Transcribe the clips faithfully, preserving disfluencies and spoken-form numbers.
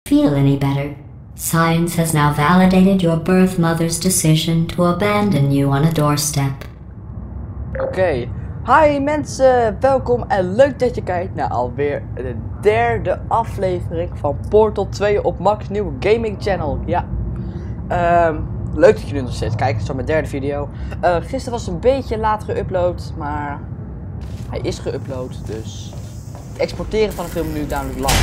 Feel any better. Science has now validated your birth mother's decision to abandon you on a doorstep. Oké, okay. Hi mensen, welkom en leuk dat je kijkt naar alweer de derde aflevering van Portal twee op Max nieuwe gaming channel. Ja, um, leuk dat jullie nog steeds kijken, het is al mijn derde video. Uh, gisteren was het een beetje laat geüpload, maar hij is geüpload, dus het exporteren van een film nu duidelijk lang.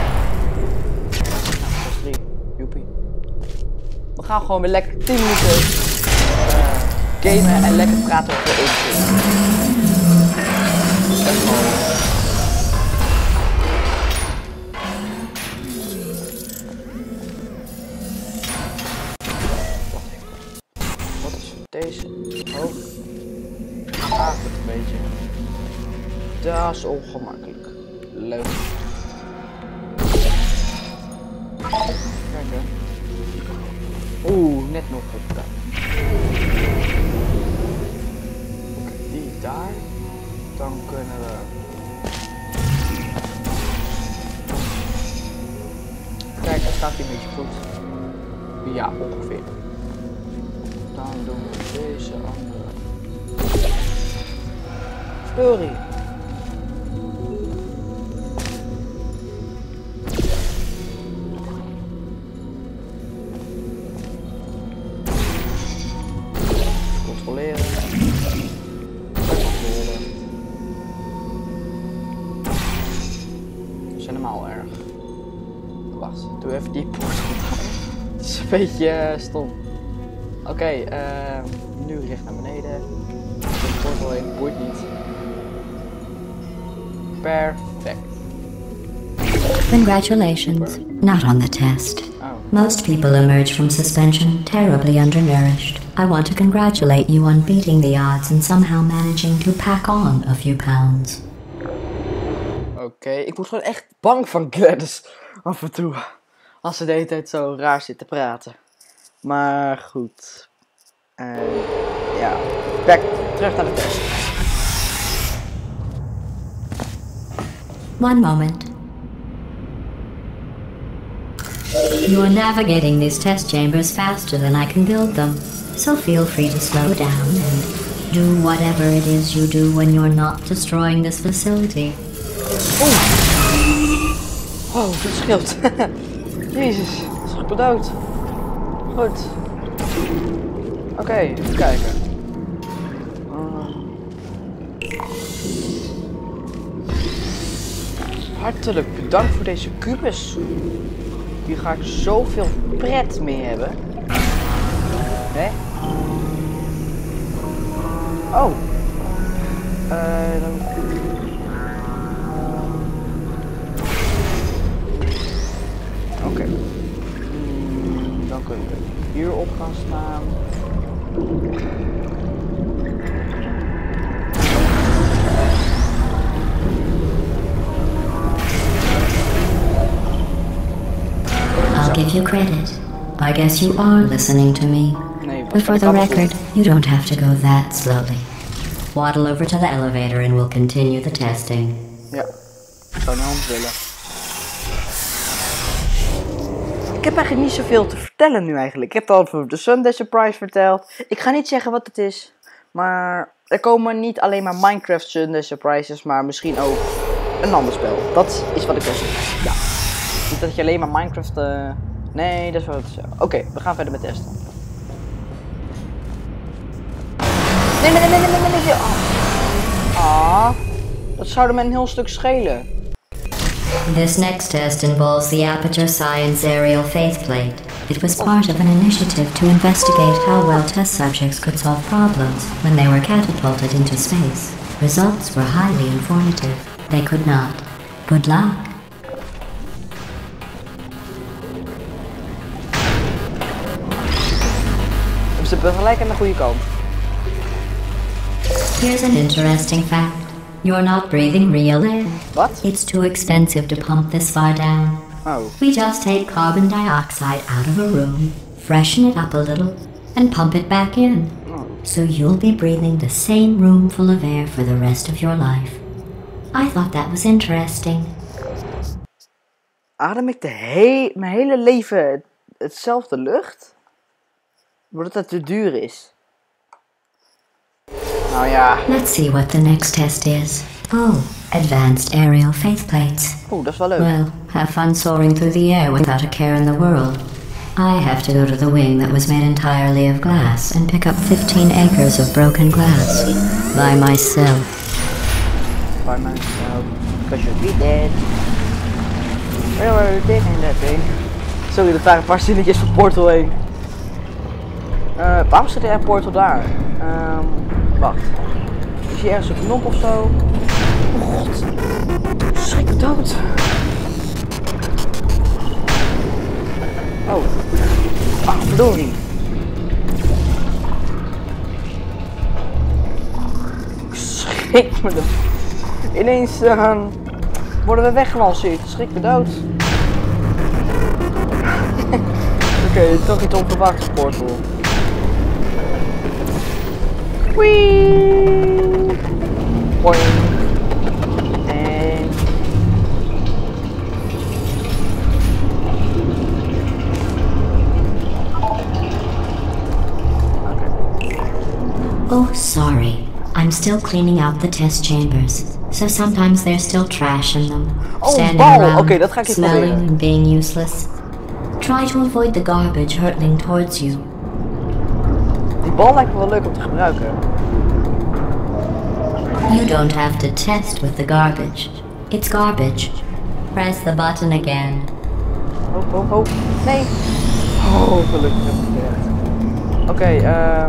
Nou, joepie. We gaan gewoon weer lekker tien minuten uh, gamen en lekker praten over één film. Dat is mooi. Wat is deze? Hoog. Gaat het een beetje. Dat is ongemakkelijk. Leuk. Kijk hè. Oeh, net nog goed. Oké, die daar. Dan kunnen we... Kijk, daar staat hij een beetje goed. Ja, ongeveer. Dan doen we deze andere. Sorry. Controleren. Controleren. Dat is helemaal erg. Wacht, doe even die poort. Het is een beetje uh, stom. Oké, okay, uh, nu recht naar beneden. De portal heen, boeit niet. Perfect. Congratulations. Not on the test. Oh. Most people emerge from suspension terribly undernourished. I want to congratulate you on beating the odds and somehow managing to pack on a few pounds. Oké, okay, ik word gewoon echt bang van Gladys af en toe. Als ze de hele tijd zo raar zit te praten. Maar goed. Uh, ja, back, terug naar de test. One moment. You're navigating these test chambers faster than I can build them, so feel free to slow down and do whatever it is you do when you're not destroying this facility. Oh, oh dat scheelt. Jezus, schrik me dood. Goed. Oké, okay, even kijken. Uh. Hartelijk bedankt voor deze kubus. Hier ga ik zoveel pret mee hebben. Hè? Oh. Uh, dan... Oké. Okay. Hmm, dan kunnen we hierop gaan staan. I'll give you credit. I guess you are listening to me. But for the record, you don't have to go that slowly. Waddle over to the elevator and we'll continue the testing. Ja, ik zou naar ons willen. Ik heb eigenlijk niet zoveel te vertellen nu eigenlijk. Ik heb al over de Sunday Surprise verteld. Ik ga niet zeggen wat het is. Maar er komen niet alleen maar Minecraft Sunday Surprises, maar misschien ook een ander spel. Dat is wat ik wil zeggen. Ja. Niet dat je alleen maar Minecraft... Uh... Nee, dat is wat het is. Oké, okay, we gaan verder met testen. Nee, nee, nee, nee, nee, nee, nee. Ah, dat zou er met een heel stuk schelen. This next test involves the Aperture Science Aerial Faceplate. It was part of an initiative to investigate how well test subjects could solve problems when they were catapulted into space. Results were highly informative. They could not. Good luck. Ze hebben gelijk aan de goede kant. Here's an interesting fact. You're not breathing real air. What? It's too expensive to pump this far down. Oh. We just take carbon dioxide out of a room, freshen it up a little, and pump it back in. Oh. So you'll be breathing the same room full of air for the rest of your life. I thought that was interesting. Adem ik de he mijn hele leven hetzelfde lucht? Doordat het te duur is. Nou ja. Let's see what the next test is. Oh, advanced aerial faceplates. Oeh, dat is wel leuk. Well, have fun soaring through the air without a care in the world. I have to go to the wing that was made entirely of glass and pick up fifteen acres of broken glass. By myself. By myself. Because you'll be dead. Where were you taking that thing? Sorry, dat waren een paar zinnetjes van Portal heen. Uh, waarom zit er een portal daar? Um, wacht. Is hier ergens een knop of zo? Oh god. Schrik me dood. Oh. Ah, verdorie. Schrik me dood. Ineens uh, worden we weggelanceerd. Schrik me dood. Oké, okay, toch iets onverwachts, portal. Wee! Boing. En... Oh, sorry. I'm still cleaning out the test chambers. So sometimes there's still trash in them. Oh, standing bal! around, Oké, dat ga ik even smelling proberen. and being useless. Try to avoid the garbage hurtling towards you. Die bal lijkt me wel leuk om te gebruiken. You don't have to test with the garbage. It's garbage. Press the button again. Oh, oh, oh. Nee. Oh, gelukkig heb ik het gered. Oké, okay, uh...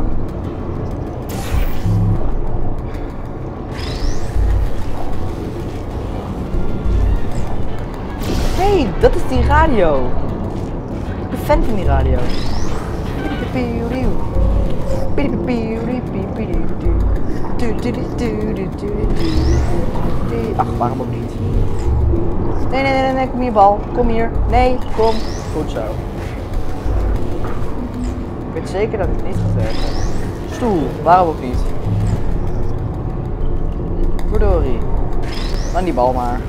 hey, dat is die radio. Ik ben fan van die radio. Ach, waarom ook niet? Nee, nee, nee, nee, kom hier bal. Kom hier. Nee, kom. Goed zo. Ik weet zeker dat het niet gaat werken. Stoel, waarom ook niet? Verdorie. Dan die bal maar.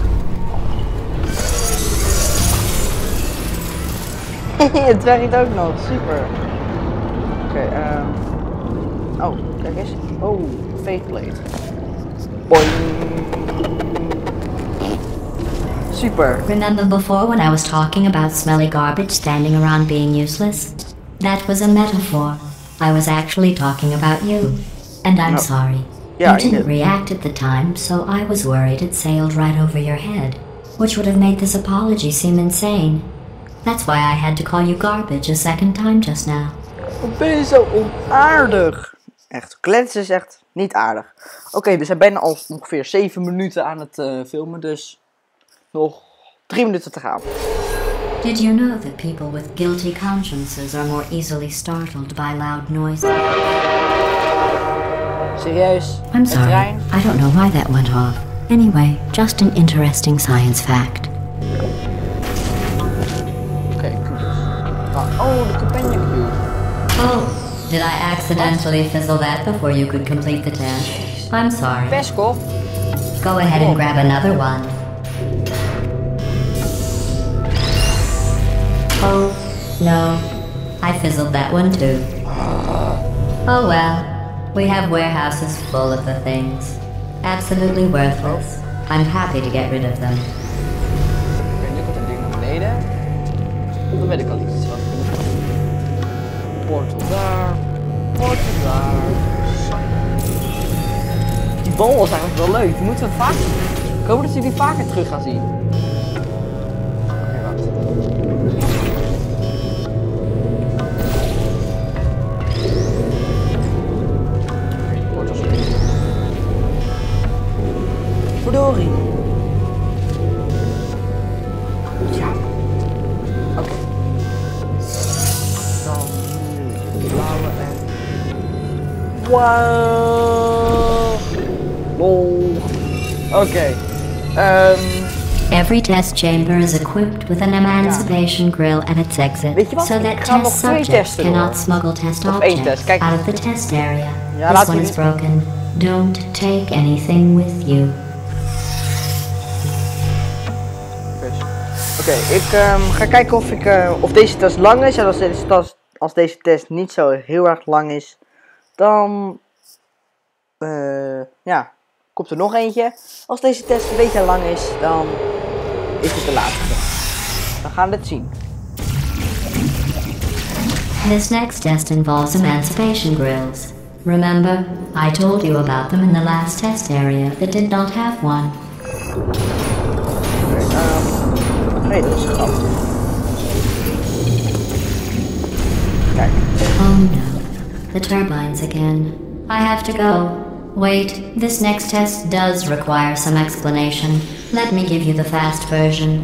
Het werkt ook nog, super. Oké, okay, um... oh, kijk eens. Oh, faceplate. Boing. Super. Remember before when I was talking about smelly garbage standing around being useless? That was a metaphor. I was actually talking about you. And I'm no. sorry. Yeah, you didn't you did. react at the time, so I was worried it sailed right over your head, which would have made this apology seem insane. That's why I had to call you garbage a second time just now. Wat ben je zo onaardig? Echt, kletsen is echt niet aardig. Oké, okay, we zijn bijna al ongeveer zeven minuten aan het uh, filmen, dus nog drie minuten te gaan. Did you know that people with guilty consciences are more easily startled by loud noises? Serieus? I'm sorry, trein? I don't know why that went off. Anyway, just an interesting science fact. Okay, oh, the companion cube. Oh, did I accidentally fizzle that before you could complete the test? I'm sorry. Peskov. Go ahead and grab another one. Oh, no. I fizzled that one too. Oh well. We have warehouses full of the things. Absolutely worthless. I'm happy to get rid of them. Oké, nu komt het ding naar beneden. Dan weet ik al iets. Portal daar. Portal daar. Die bal was eigenlijk wel leuk. Die moeten we vaak... Ik hoop dat jullie die vaker terug gaan zien. Oké, wacht. Oké, portal is verdorie. Ja. Oké. Okay. Dan nu de blauwe en... Wow. Lol. Oké. Okay. Um... Every test chamber is equipped with an emancipation grill at its exit, so that test subjects cannot smuggle test objects out of the test area. This one is broken. Don't take anything with you. Oké, Oké, ik um, ga kijken of, ik, uh, of deze test lang is. En als deze, test, als deze test niet zo heel erg lang is, dan uh, ja, komt er nog eentje. Als deze test een beetje lang is, dan is het de laatste. We gaan het zien. This next test involves emancipation grills. Remember, I told you about them in the last test area that did not have one. Um, nee, dat is grappig. Kijk. Oh no, the turbines again. I have to go. Wait, this next test does require some explanation. Let me give you the fast version.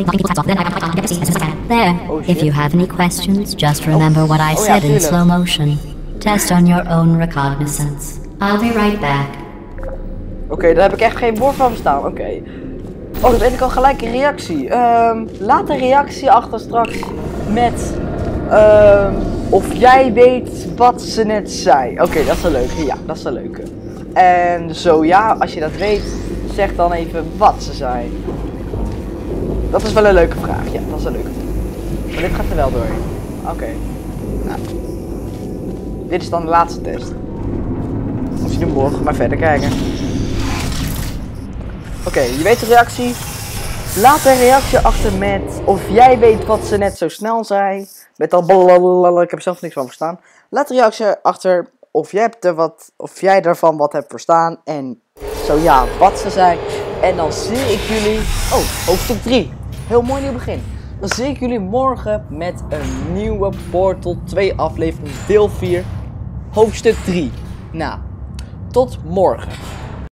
There, Oh, if you have any questions, just remember what I Oh, said ja, in tuurlijk. slow motion. Test on your own recognizance. I'll be right back. Oké, okay, daar heb ik echt geen woord van verstaan. Oké. Okay. Oh, dan weet ik al gelijk een reactie. Um, laat een reactie achter straks met um, of jij weet wat ze net zei. Oké, okay, dat is een leuke. Ja, dat is een leuke. En zo ja, als je dat weet, zeg dan even wat ze zei. Dat is wel een leuke vraag. Ja, dat is een leuke vraag. Maar dit gaat er wel doorheen. Oké. Okay. Nou. Dit is dan de laatste test. Of je nu morgen maar verder kijken. Oké, okay, je weet de reactie. Laat een reactie achter met of jij weet wat ze net zo snel zei. Met al blablabla, ik heb er zelf niks van verstaan. Laat een reactie achter of jij, hebt er wat, of jij ervan wat hebt verstaan. En zo ja, wat ze zei. En dan zie ik jullie... Oh, hoofdstuk drie. Heel mooi nieuw begin. Dan zie ik jullie morgen met een nieuwe Portal twee aflevering deel vier. Hoofdstuk drie. Nou, tot morgen.